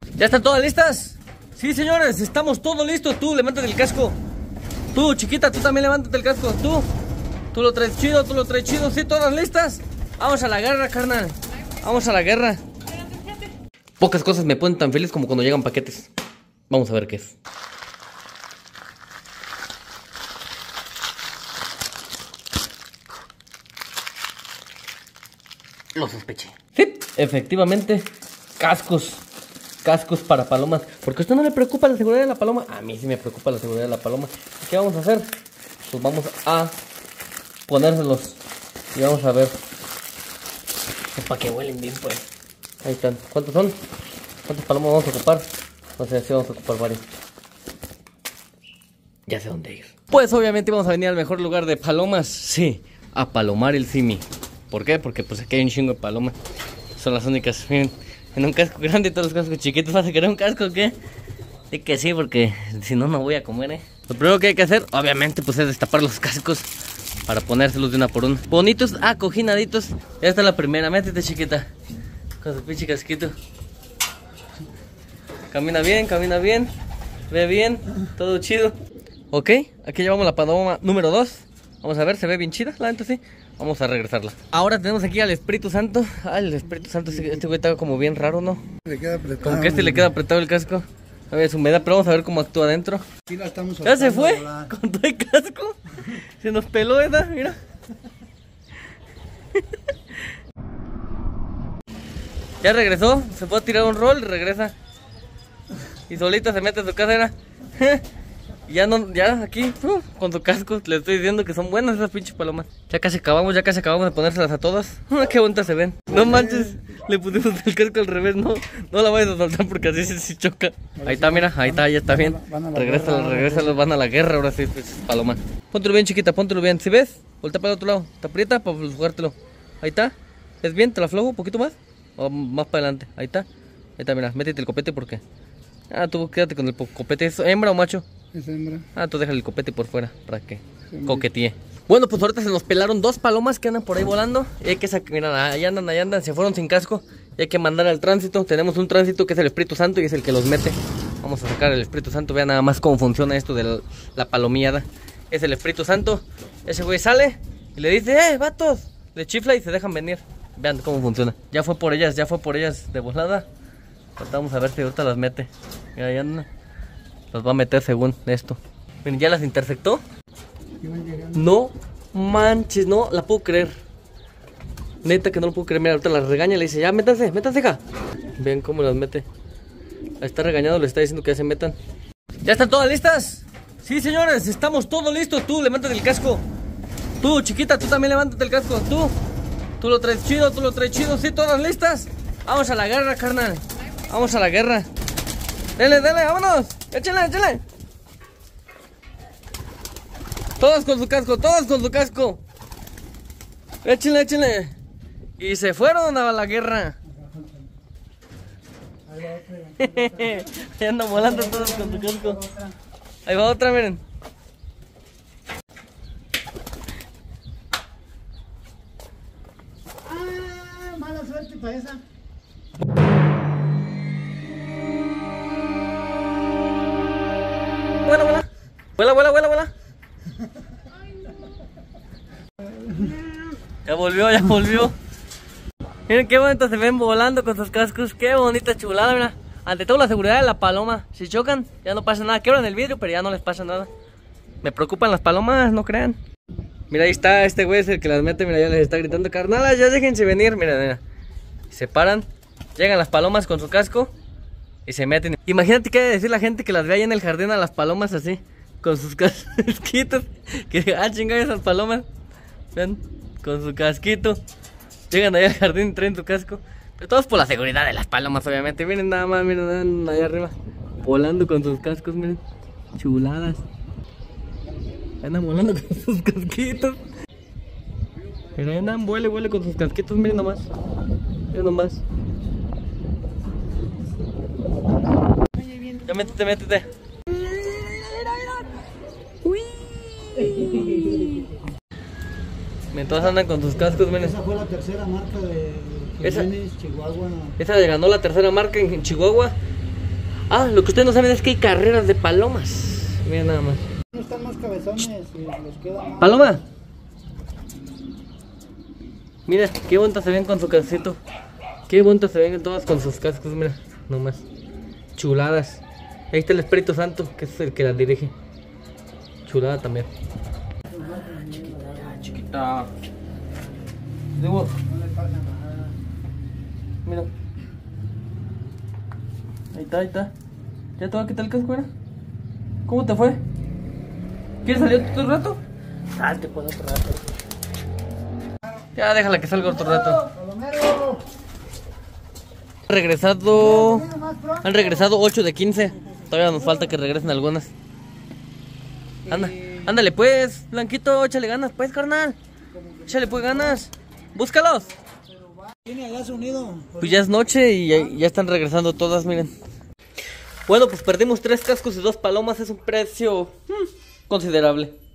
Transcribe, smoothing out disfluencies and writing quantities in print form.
¿Ya están todas listas? Sí, señores, estamos todos listos. Tú, levántate el casco. Tú, chiquita, tú también levántate el casco. Tú lo traes chido, tú lo traes chido. ¿Sí, todas listas? Vamos a la guerra, carnal. Vamos a la guerra. Pocas cosas me ponen tan feliz como cuando llegan paquetes. Vamos a ver qué es. Lo sospeché. Sí, efectivamente, cascos para palomas. Porque a usted no le preocupa la seguridad de la paloma. A mí sí me preocupa la seguridad de la paloma. ¿Qué vamos a hacer? Pues vamos a ponérselos y vamos a ver. Para que huelen bien, pues. Ahí están. ¿Cuántos son? ¿Cuántas palomas vamos a ocupar? No sé si vamos a ocupar varios. Ya sé dónde ir. Pues obviamente vamos a venir al mejor lugar de palomas. Sí, a palomar el simi. ¿Por qué? Porque pues aquí hay un chingo de palomas. Son las únicas. Miren, en un casco grande y todos los cascos chiquitos. ¿Vas a querer un casco o qué? Sí que sí, porque si no, no voy a comer, Lo primero que hay que hacer, obviamente, pues es destapar los cascos para ponérselos de una por una. Bonitos, acojinaditos. Ya está la primera, métete, chiquita. Con su pinche casquito. Camina bien, ve bien, todo chido. Ok, aquí llevamos la paloma número 2. Vamos a ver, se ve bien chida, la neta sí. Vamos a regresarla. Ahora tenemos aquí al Espíritu Santo. Ay, el Espíritu Santo, este güey está como bien raro, ¿no? Le queda apretado. Como que le queda apretado el casco. A ver, es humedad, pero vamos a ver cómo actúa adentro. Sí, la estamos ya se fue, con todo el casco. Se nos peló esa, mira. Ya regresó, se fue a tirar un rol y regresa. Y solita se mete a su casa, era. Ya no, ya aquí, con su casco, le estoy diciendo que son buenas esas pinches palomas. Ya casi acabamos de ponérselas a todas. Qué bonitas se ven. No manches, le pusimos el casco al revés, no la vayas a soltar porque así se choca. Ahí está, mira, ahí está, ya está bien. Regrésalo, van a la guerra, ahora sí, pues, paloma. Póntelo bien, chiquita, póntelo bien. ¿Sí ves? Voltea para el otro lado, te aprieta para jugártelo. Ahí está, ¿es bien? ¿Te la aflojo un poquito más? O más para adelante, ahí está, mira, métete el copete porque... tú quédate con el copete, ¿es hembra o macho? Es hembra. Tú déjale el copete por fuera para que coquetee. Bueno, pues ahorita se nos pelaron dos palomas que andan por ahí volando. Y hay que sacar, mira, ahí andan, se fueron sin casco. Y hay que mandar al tránsito. Tenemos un tránsito que es el Espíritu Santo y es el que los mete. Vamos a sacar el Espíritu Santo. Vean nada más cómo funciona esto de la palomillada. Es el Espíritu Santo. Ese güey sale y le dice, vatos. Le chifla y se dejan venir. Vean cómo funciona. Ya fue por ellas de volada. Ahorita vamos a ver si ahorita las mete. Mira, ya andan. Los va a meter según esto. Miren, ya las interceptó. No manches, no la puedo creer. Neta que no lo puedo creer. Mira, ahorita las regaña y le dice, ya métanse acá. Ven cómo las mete. La está regañando, le está diciendo que ya se metan. ¿Ya están todas listas? Sí, señores, estamos todos listos. Tú, levántate el casco. Tú, chiquita, tú también levántate el casco. Tú lo traes chido, Sí, todas listas. Vamos a la guerra, carnal. Vamos a la guerra. Dele, vámonos. Échale. Todos con su casco. Échale. Y se fueron a la guerra. Ya andan volando todos con su casco. Ahí va otra, miren. Mala suerte para esa. Vuela. Ya volvió. Miren qué bonito se ven volando con sus cascos. Qué bonita chulada, mira. Ante todo la seguridad de la paloma. Si chocan, ya no pasa nada. Quebran el vidrio, pero ya no les pasa nada. Me preocupan las palomas, no crean. Mira, ahí está, este güey es el que las mete. Mira, ya les está gritando, carnalas, ya déjense venir. Mira. Se paran, llegan las palomas con su casco y se meten. Imagínate qué hay de decir la gente que las ve ahí en el jardín a las palomas así, con sus casquitos. Que chingada esas palomas. Vean, con su casquito. Llegan allá al jardín y traen su casco. Pero todos por la seguridad de las palomas, obviamente. Miren nada más, miren allá arriba. Volando con sus cascos, miren. Chuladas. Andan volando con sus casquitos. Miren, andan, vuele con sus casquitos, miren nomás. Miren nomás. Ya métete. Uy. Todas andan con sus cascos, miren. Esa fue la tercera marca de Jiménez, Chihuahua. Esa le ganó la tercera marca en Chihuahua. Ah, lo que ustedes no saben es que hay carreras de palomas. Mira nada más. No están más cabezones y les queda más. ¡Paloma! Mira, qué bonitas se ven con su casito. Qué bonitas se ven todas con sus cascos, mira, nomás. Chuladas. Ahí está el Espíritu Santo, que es el que las dirige. Chulada también. Chiquita. Digo, No le pasa nada. mira. Ahí está, ahí está. ¿Ya te va a quitar el casco, mira? ¿Cómo te fue? ¿Quieres salir otro rato? Salte por otro rato. Ya déjala que salga otro rato. Palomero. Han regresado 8 de 15. Todavía nos falta que regresen algunas. Anda, ándale pues, Blanquito, échale ganas pues, carnal. Échale pues ganas. Búscalos. Tiene allá su nido. Pues ya es noche y ya están regresando todas, miren. Bueno, pues perdimos 3 cascos y 2 palomas, es un precio considerable.